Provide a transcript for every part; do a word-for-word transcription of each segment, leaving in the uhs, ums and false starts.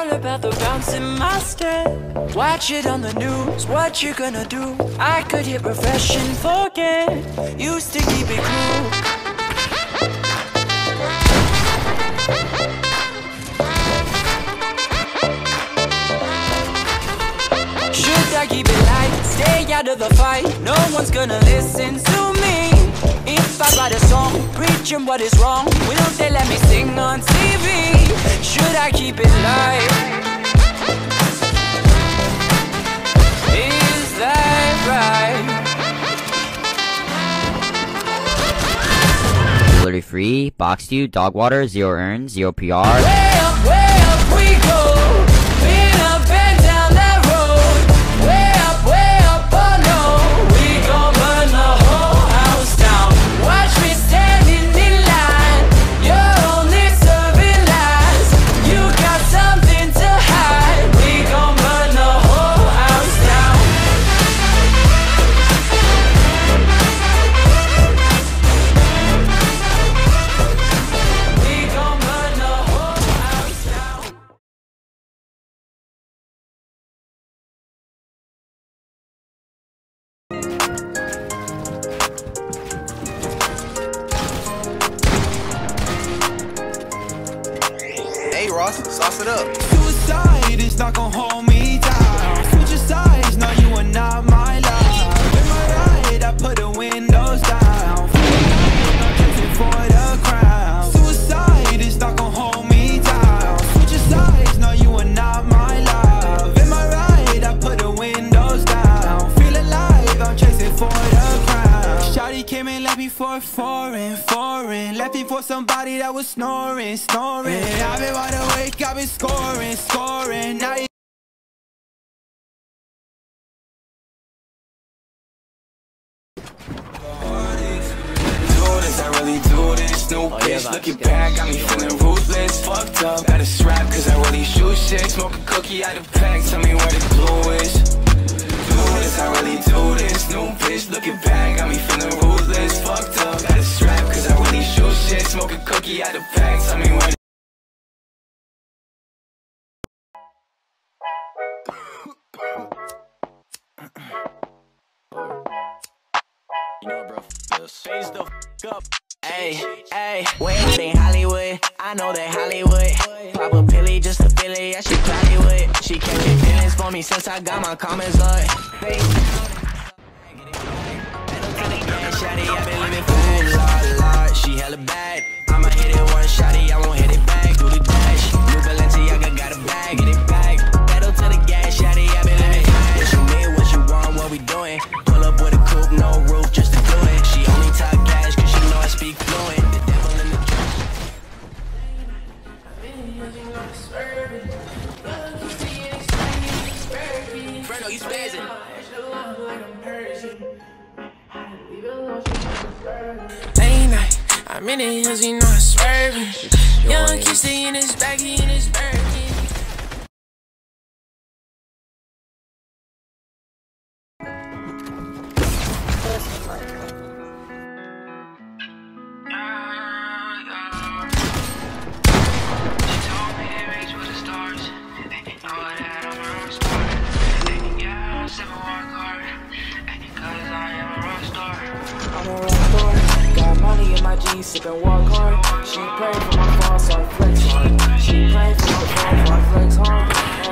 all about the bounce in my step. Watch it on the news, what you gonna do? I could hit refresh and forget. Used to keep it cool. Should I keep it light, stay out of the fight? No one's gonna listen to me. If I write a song, preaching what is wrong, will they let me sing on T V? Should I keep it light? Is that right? Delivery free, boxed you, dog water, zero earn, zero P R. Way up, way up we go. Been up and down that road. Way up, way up, oh no. We gon' burn the whole house down. Watch me standing in line. You're only serving lies. You got something to hide. We gon' burn the whole house down. We gon' burn the whole house down. Hey Ross, sauce it up. Suicide is not gonna hold me down. Switch your sides, no, you are not my love. In my ride, I put the windows down. For the crown. Suicide is not gonna hold me down. Switch your sides, no, you are not my love. In my ride, I put the windows down. Feel alive, I'm chasing for the crown. Shawty came and left me for foreign, foreign. Left me for somebody that was snoring, snoring. Yeah, I've been wide awake, I've been scoring, scoring. Now you I really do this, new bitch. Looking back, got me feeling ruthless. Fucked up, got a strap, cause I really shoot shit. Smoke a cookie out the pack, tell me where the glue is. Do this, I really do this, new bitch. Looking back, got me feeling ruthless. Fucked up, got a strap, cause I really shoot shit. Smoke a cookie out the pack, tell me where the You know, bro, this. Face the f up. Hey, hey, way out in Hollywood. I know that Hollywood. Pop a pilly just to feel it. Yeah, she probably would. She catching feelings for me since I got my comments up. Face shawty, I been living for a lot, lot. She hella bad. I'ma hit it one shawty, I won't hit it back. Do the dash. New Balenciaga got a bag, get it back. Pedal to the gas, shawty, I been living fast. What you mean, what you want, what we doing? Pull up with a coupe, no roof, just to do it. She only talk cash, cause she know I speak fluent. The devil in the Fredo, you spazzing. Late night, I'm in the hills, you know I'm swerving. Young kid stay in his baggy, in his Birkin. Sippin' walk hard. She pray for my fall, so I flex hard. She pray for my fall, so I flex hard.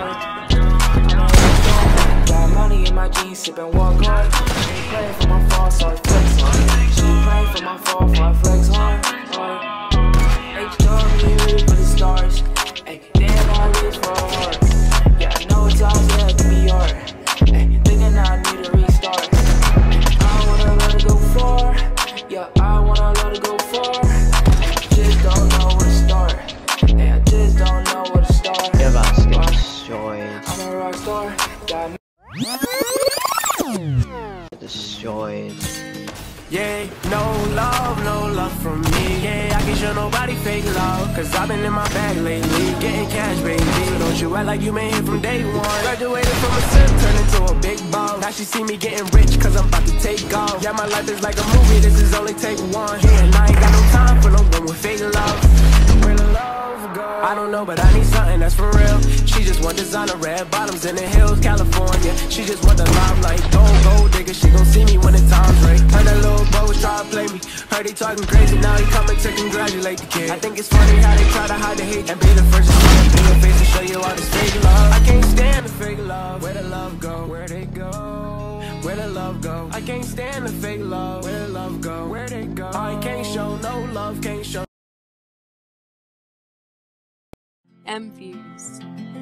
Got money in my jeans, sippin' walk hard. She pray for my fall, so I flex hard. She pray for my fall, so I flex hard. H W ready for the stars. Ay, damn, I reach for a heart. Yeah, I know it's all left to be hard. Ay, thinking I need a restart. I wanna let it go far. Yeah, I wanna let it go far. Just don't know where to start. Hey, I just don't know where to start. Destroyed. I'm a rock star. Got me. Destroyed. Yeah, no love, no love from me. Yeah, I can show nobody fake love, cause I've been in my bag lately, getting cash, baby. So don't you act like you been here from day one. Graduated from a sip, turned into a big boss. Now she see me getting rich, cause I'm about to take off. Yeah, my life is like a movie, this is only take one. Yeah, and I ain't got no time for no one with fake love. Real love love go? I don't know, but I need something that's for real. She just want designer, red bottoms in the hills, California. She just want the limelight, gold, gold digger. She gon' see me when the time's right. Heard that little bro was try to play me. Heard he talking crazy, now he coming to congratulate the kid. I think it's funny how they try to hide the hate and be the first to see it in your face and show you all this fake love. I can't stand the fake love. Where the love go? Where they go? Where the love go? I can't stand the fake love. Where the love go? Where they go? I can't show no love, can't show. M-Fuse.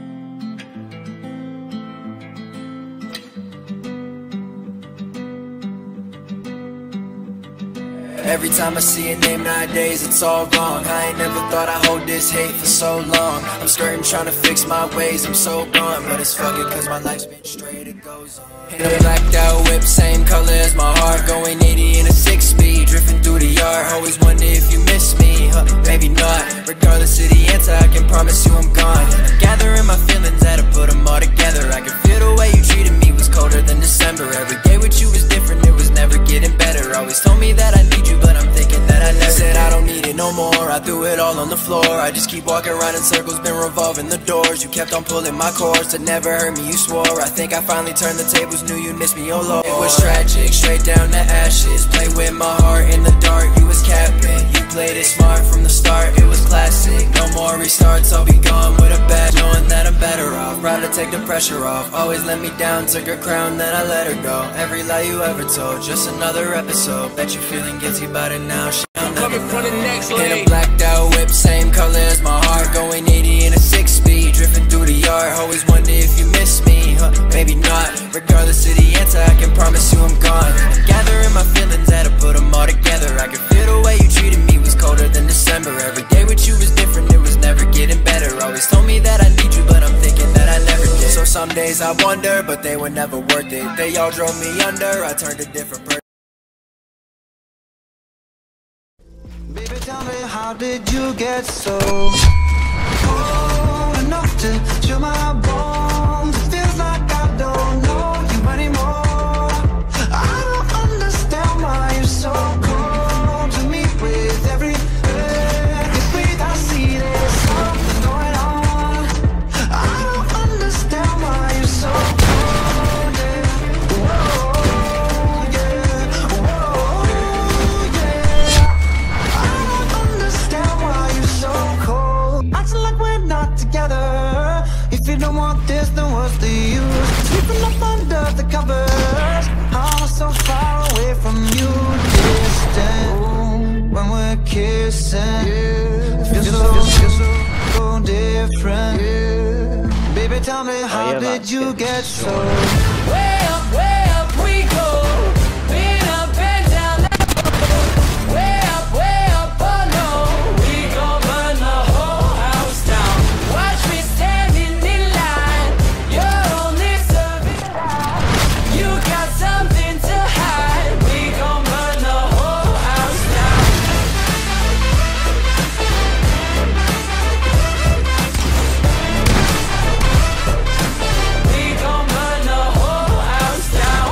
Every time I see a name nowadays, it's all wrong. I ain't never thought I'd hold this hate for so long. I'm skirting, trying to fix my ways, I'm so gone. But it's fucking cause my life's been straight, it goes on. In a blacked out whip, same color as my heart. Going eighty in a six speed, drifting through the yard. Always wonder if you miss me, huh, maybe not. Regardless of the answer, I can promise you I'm gone. Gathering my feelings, had to put them all together. I could feel the way you treated me was colder than December. Every day with you was different, it was never getting better. Always told me that I need you, but I'm thinking that I never said I don't need it no more. I threw it all on the floor. I just keep walking around in circles, been revolving the doors. You kept on pulling my cords to never hurt me, you swore. I think I finally turned the tables, knew you'd miss me, oh Lord. It was tragic, straight down to ashes. Play with my heart in the dark, you was capping. You played it smart from the start, it was classic. No more restarts, I'll be gone with a badge, knowing that I'm better off. Proud to take the pressure off, always let me down. Took her crown, then I let her go. Every lie you ever told, just another episode. Bet you feeling guilty about it now, shit, I'll never know. the next In a blacked out whip, same color as my heart. Going eighty in a six speed, drifting through the yard. Always wonder if you miss me, huh, maybe not. Regardless of the answer, I can promise you I'm gone. Gathering my feelings, had to put them all together. I could feel the way you treated me was colder than December. Every day with you was different, it was never getting better. Always told me that I need you, but I'm thinking that I never did. So some days I wonder, but they were never worth it. They all drove me under, I turned a different person. Baby, tell me, how did you get so cold enough to chill my bones? It feels like I don't know you anymore. I don't understand why you're so cold to me. With every breath you breathe, I see there's something going on. I don't understand why you're so cold, yeah. Whoa, yeah. Whoa, yeah. I don't understand why you're so cold. Acting like we're not together. If you don't want this, then what's the use? Sleeping up under the covers. I'm so far away from you, distant. When we're kissing, yeah. Feels so, feels so, so different, yeah. Baby, tell me, how did you get so Way up, way up we go. Been up and down that road. Way up, way up, oh no. We gon' burn the whole house down. Watch me standing in line. You're only serving out. You got something to hide. We gon' burn the whole house down. We gon' burn the whole house down.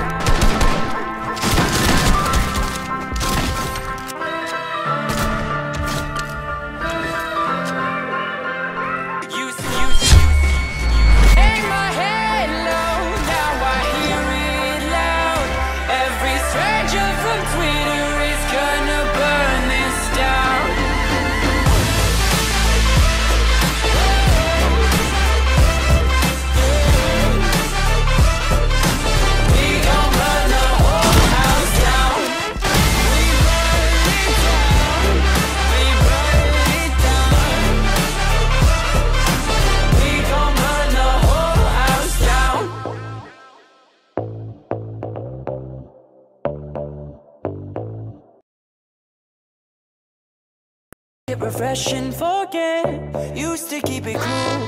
You, you, hang my head low, now I hear it loud. Every stranger from Twitter is gonna burn this down. We gon' burn the whole house down. We burn it down. We burn it down. We gon' burn the whole house down. Get refreshing, forget. Used to keep it cool.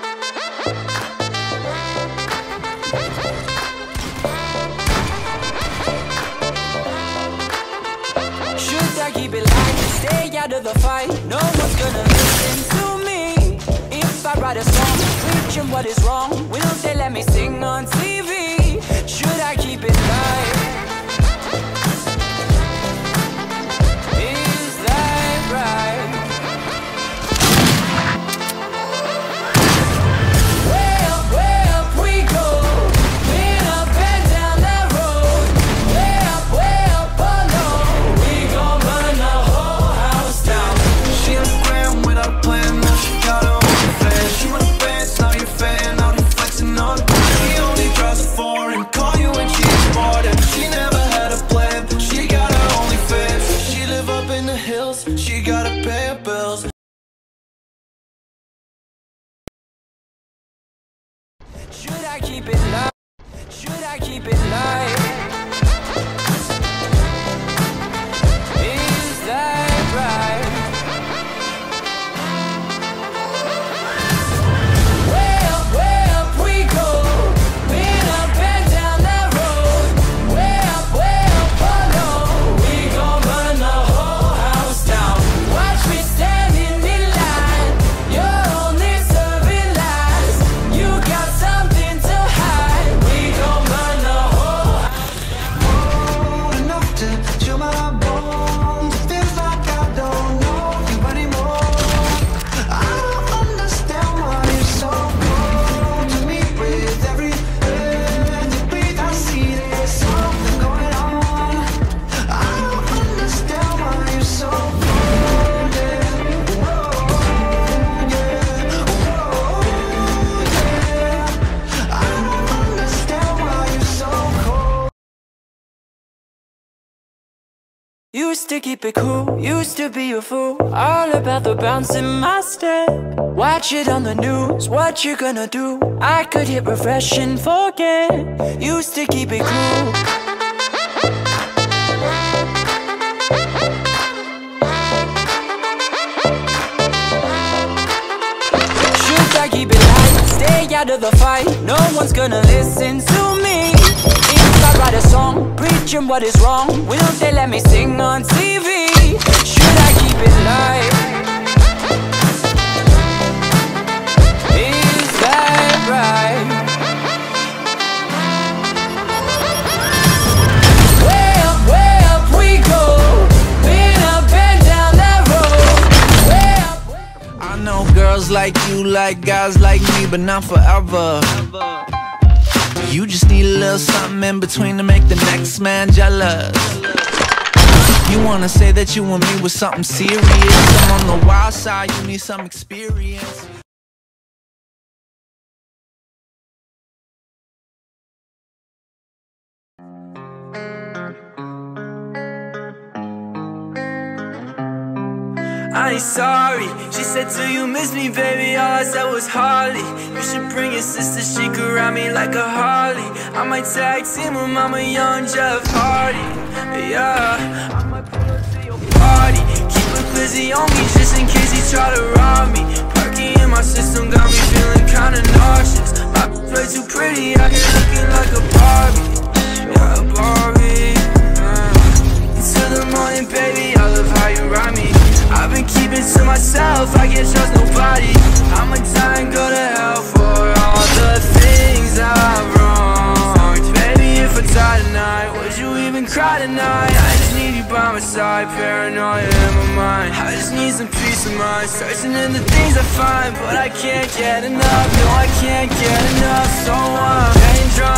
Should I keep it light? Stay out of the fight. No one's gonna listen to me. If I write a song preaching what is wrong, will they let me sing on T V? Should I keep it light? Is that right? I keep it light? Should I keep it light? Is that right? Way up, way up we go. Been up and down that road. Way up, way up below. We gon' burn the whole house down. Watch me standing in line. You're only serving lies. You got something to hide. We gon' burn the whole house down. Old enough to chill my bones. Feels like I don't know you anymore. I don't understand why you're so cold to me. With every breath you breathe, I see there's something going on. I don't understand why you're so cold, yeah. Whoa, yeah. Whoa, yeah. I don't understand why you're so cold. Used to keep it cool, used to be a fool. All about the bounce in my step. Watch it on the news, what you gonna do? I could hit refresh and forget. Used to keep it cool. Should I keep it light? Stay out of the fight. No one's gonna listen to me. If I write a song, preaching what is wrong, will they let me sing on T V? Should I keep it light? Is that right? Way up, way up we go. Been up and down that road. Way up, way up. I know girls like you like guys like me, but not forever. You just need a little something in between to make the next man jealous. You wanna say that you and me was something serious. I'm on the wild side, you need some experience. I ain't sorry. She said, do you miss me, baby? All I said was hardly. You should bring your sister, she could ride me like a Harley. I might tag team with Mama Young Jeff Hardy. Yeah, I might pull up to your party. Keep a busy on me just in case he try to rob me. Perky in my system got me feeling kinda nauseous. My way too pretty, out here looking like a Barbie. Yeah, a Barbie. Yeah. Until the morning, baby, I love how you ride me. I've been keeping to myself, I can't trust nobody. I'ma die and go to hell for all the things I've wronged. Baby, if I die tonight, would you even cry tonight? I just need you by my side, paranoia in my mind. I just need some peace of mind, searching in the things I find. But I can't get enough, no I can't get enough. So I'm getting drunk